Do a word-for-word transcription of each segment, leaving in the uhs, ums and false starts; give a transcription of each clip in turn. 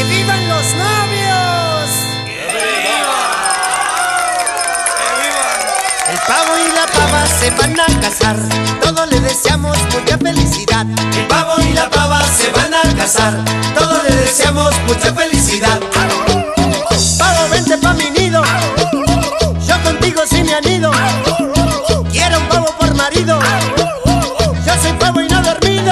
vivan los novios! El pavo y la pava se van a casar, todos le deseamos mucha felicidad. El pavo y la pava se van a casar, todos le deseamos mucha felicidad. Pavo, vente pa' mi nido, yo contigo sí me anido. Quiero un pavo por marido, yo soy pavo y no dormido.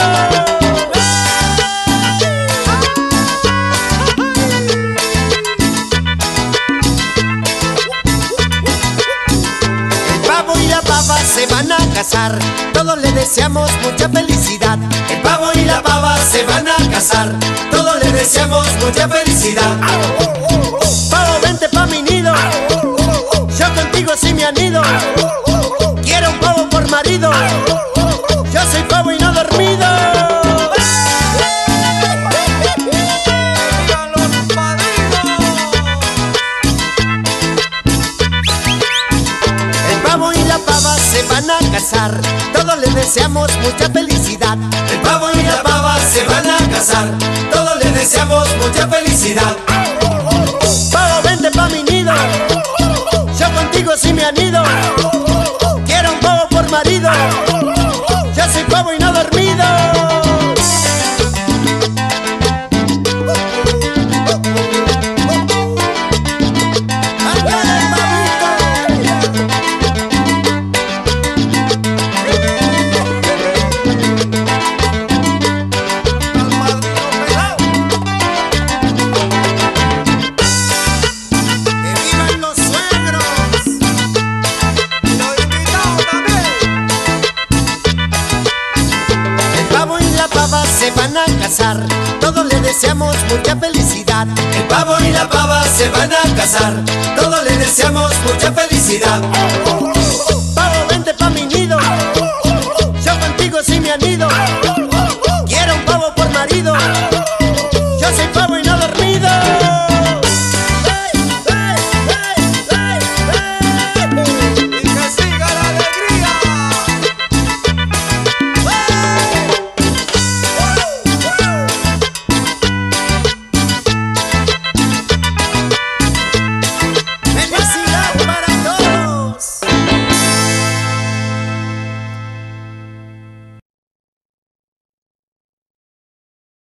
El pavo y la pava se van a casar, todos le deseamos mucha felicidad. El pavo y la pava se van a casar, todos le deseamos mucha felicidad. Pavo, vente pa' mi nido, yo contigo sí me anido. Quiero un pavo por marido, yo soy pavo y no dormido. El pavo y la pava se van a casar, todos le deseamos mucha felicidad. El pavo y la pava se van a casar, todos le deseamos mucha felicidad. Pavo, vente pa' mi nido, yo contigo sí me anido. Quiero un pavo por marido, yo soy pavo y no dormido. Se van a casar, todos le deseamos mucha felicidad. El pavo y la pava se van a casar, todos le deseamos mucha felicidad.